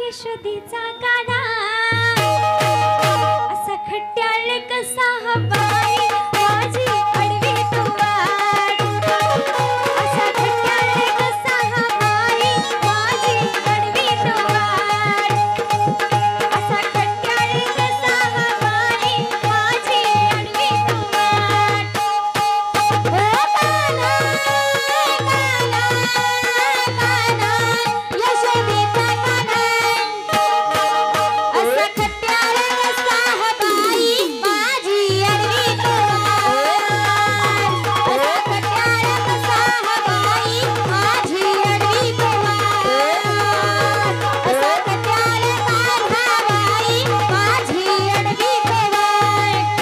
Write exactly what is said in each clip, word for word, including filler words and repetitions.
यशोदीचा काना असा खट्याळ कसा हवाई माझी अडवी तुवाड असा खट्याळ कसा हवाई माझी अडवी तुवाड असा खट्याळ कसा हवाई माझी अडवी तुवाड ओ काना काना काना यशोदीचा काना असा खट्याळ कसा हवाई माझी अडवी तुवाड असा खट्याळ कसा हवाई माझी अडवी तुवाड असा खट्याळ हवाई माझी अडवी तुवाड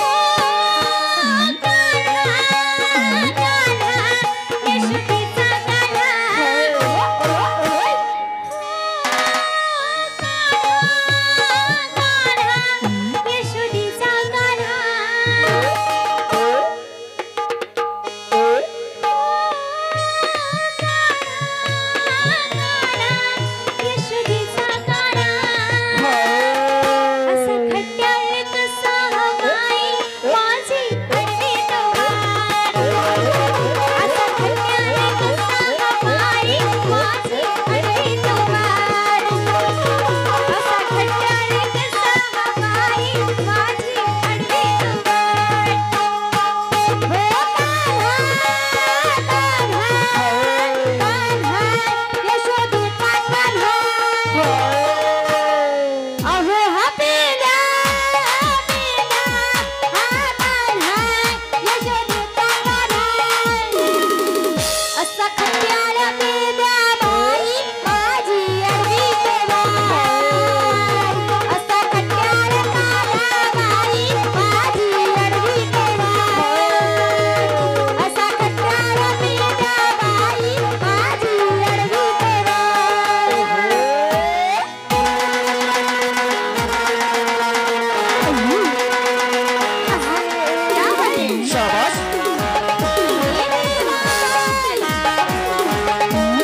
काना यशोदीचा काना यशोदीचा काना यशोदीचा काना असा खट्याळ कसा हवाई माझी अडवी तुवाड असा खट्याळ कसा हवाई माझी अडवी तुवाड असा खट्याळ कसा हवाई माझी अडवी तुवाड हो कान्हा कान्हा यशोदीचा कान्हा अहो हा पेंड्या पेंड्या हा कान्हा यशोदीचा कान्हा असा खट्याळ पेंड्या बाई माझी अडवी तुवाड असा खट्याळ कान्हा बाई माझी अडवी तुवाड असा खट्याळ पेंड्या बाई माझी अडवी तुवाड शाबाश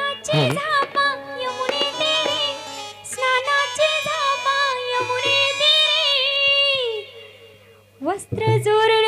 स्नानाची झापा यमुने तीरे स्नानाची झापा यमुने तीरे वस्त्र जोर